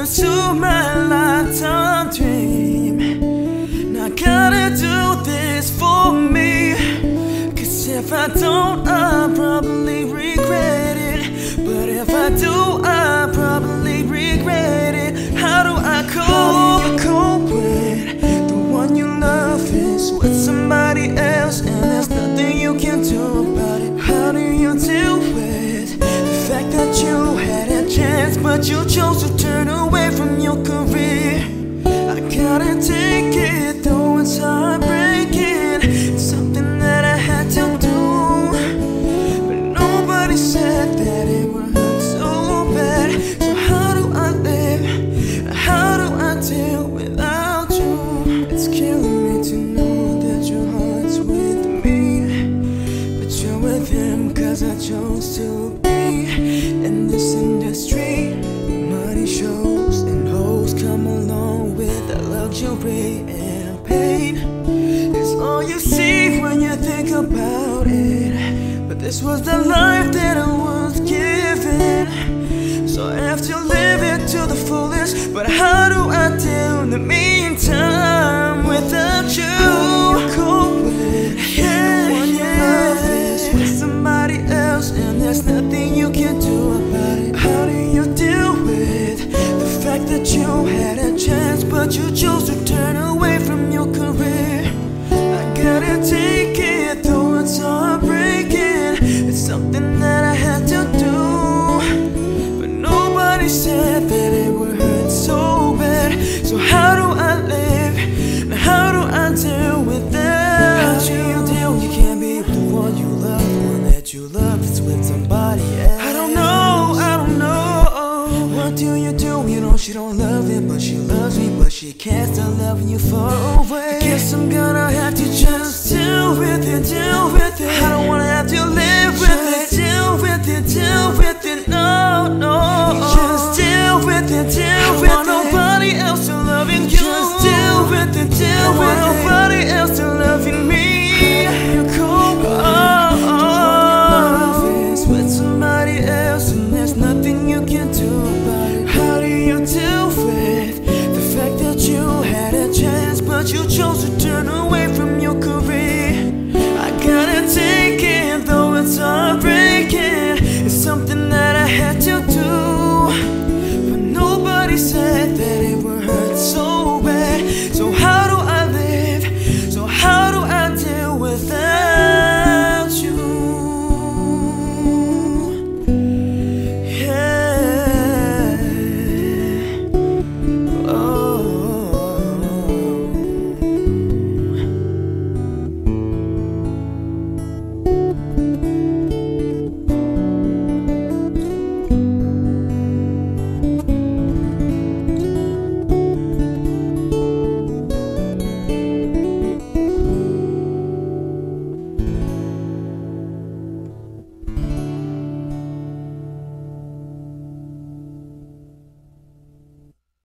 pursue my lifetime dream. Now I gotta do this for me, 'cause if I don't, I'll probably regret it. But if I do, I'll probably regret it. How do I cope? How do you cope when the one you love is with somebody else and there's nothing you can do about it? How do you deal with the fact that you had a chance but you chose to turn away from your career? I gotta take it, though it's heartbreaking. It's something that I had to do, but nobody said that it would hurt so bad. So how do I live? How do I deal without you? It's killing me to know that your heart's with me, but you're with him 'cause I chose to be in this industry. Money shows and hoes come along with that luxury and pain. It's all you see when you think about it, but this was the life that I was given, so I have to live it to the fullest. But how do I deal in the meantime without you? Cope with when your love is with somebody else and there's nothing you can do about it? How do you deal with the fact that you had a chance but you chose to turn away from your career? I gotta take it, though it's heartbreaking. It's something that I had to do, but nobody said that it would hurt so bad. So how do I live? Now how do I deal with that? How do you deal? You can't be with the one you love. The one that you love is with somebody else. I don't know, I don't know. What do? You know she don't love him, but she loves me, but she can't stop loving you far away. I guess I'm gonna have to just deal with it, deal with it. I don't wanna have to live with it, deal with it, deal with it, no.